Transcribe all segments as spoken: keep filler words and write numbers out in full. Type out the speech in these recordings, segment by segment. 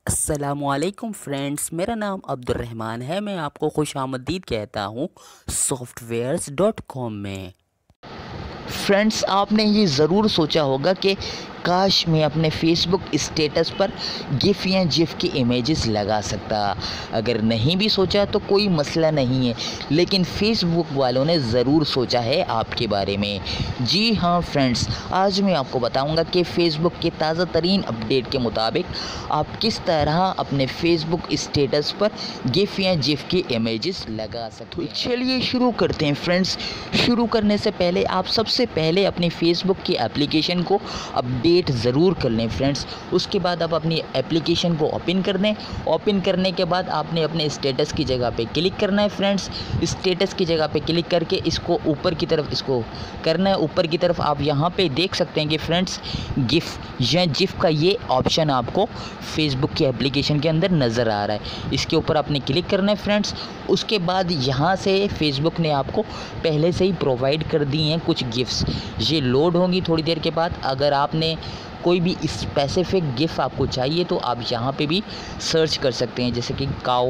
अस्सलाम-ओ-अलैकुम friends, मेरा नाम Abdurrahman है। मैं आपको खुशामदीद कहता हूँ सॉफ्टवेयर्स डॉट कॉम में। फ्रेंड्स, आपने ये ज़रूर सोचा होगा कि काश मैं अपने फेसबुक स्टेटस पर गिफ या जिफ की इमेजेस लगा सकता। अगर नहीं भी सोचा तो कोई मसला नहीं है, लेकिन फेसबुक वालों ने ज़रूर सोचा है आपके बारे में। जी हाँ फ्रेंड्स, आज मैं आपको बताऊंगा कि फेसबुक के ताज़ा तरीन अपडेट के मुताबिक आप किस तरह अपने फेसबुक स्टेटस पर गिफ या जिफ की इमेजेस लगा सकते हैं। चलिए शुरू करते हैं फ्रेंड्स। शुरू करने से पहले आप सबसे पहले अपनी फेसबुक की एप्लीकेशन को अपडेट ज़रूर कर लें फ्रेंड्स। उसके बाद आप अपनी एप्लीकेशन को ओपन कर दें। ओपन करने के बाद आपने अपने स्टेटस की जगह पे क्लिक करना है फ्रेंड्स। स्टेटस की जगह पे क्लिक करके इसको ऊपर की तरफ इसको करना है। ऊपर की तरफ आप यहाँ पे देख सकते हैं कि फ्रेंड्स गिफ या जिफ का ये ऑप्शन आपको फेसबुक की एप्लीकेशन के अंदर नज़र आ रहा है। इसके ऊपर आपने क्लिक करना है फ्रेंड्स। उसके बाद यहाँ से फेसबुक ने आपको पहले से ही प्रोवाइड कर दी हैं कुछ गिफ्ट्स। ये लोड होंगी थोड़ी देर के बाद। अगर आपने कोई भी स्पेसिफिक गिफ्ट आपको चाहिए तो आप यहाँ पे भी सर्च कर सकते हैं, जैसे कि काऊ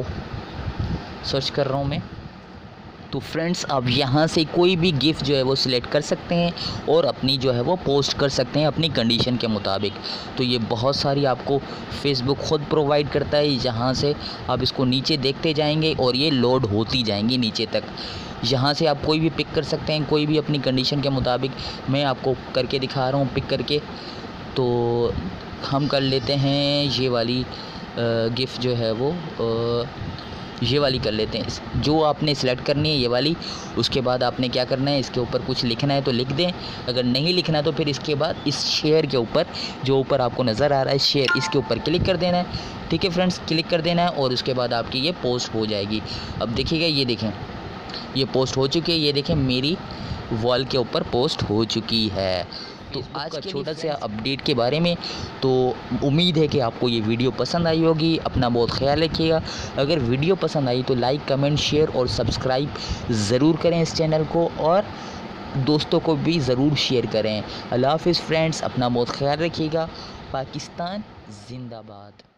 सर्च कर रहा हूँ मैं। तो फ्रेंड्स आप यहाँ से कोई भी गिफ्ट जो है वो सिलेक्ट कर सकते हैं और अपनी जो है वो पोस्ट कर सकते हैं अपनी कंडीशन के मुताबिक। तो ये बहुत सारी आपको फेसबुक ख़ुद प्रोवाइड करता है। जहाँ से आप इसको नीचे देखते जाएंगे और ये लोड होती जाएंगी नीचे तक। यहाँ से आप कोई भी पिक कर सकते हैं, कोई भी अपनी कंडीशन के मुताबिक। मैं आपको करके दिखा रहा हूँ पिक करके। तो हम कर लेते हैं ये वाली गिफ्ट जो है वो आ, ये वाली कर लेते हैं। जो आपने सेलेक्ट करनी है ये वाली। उसके बाद आपने क्या करना है, इसके ऊपर कुछ लिखना है तो लिख दें। अगर नहीं लिखना तो फिर इसके बाद इस शेयर के ऊपर जो ऊपर आपको नज़र आ रहा है शेयर, इसके ऊपर क्लिक कर देना है। ठीक है फ्रेंड्स, क्लिक कर देना है और उसके बाद आपकी ये पोस्ट हो जाएगी। अब देखिएगा, ये देखें ये पोस्ट हो चुकी है। ये देखें मेरी वॉल के ऊपर पोस्ट हो चुकी है। तो आज का छोटा सा अपडेट के बारे में। तो उम्मीद है कि आपको ये वीडियो पसंद आई होगी। अपना बहुत ख्याल रखिएगा। अगर वीडियो पसंद आई तो लाइक, कमेंट, शेयर और सब्सक्राइब ज़रूर करें इस चैनल को, और दोस्तों को भी ज़रूर शेयर करें। अल्लाह हाफ़िज़ फ्रेंड्स, अपना बहुत ख्याल रखिएगा। पाकिस्तान जिंदाबाद।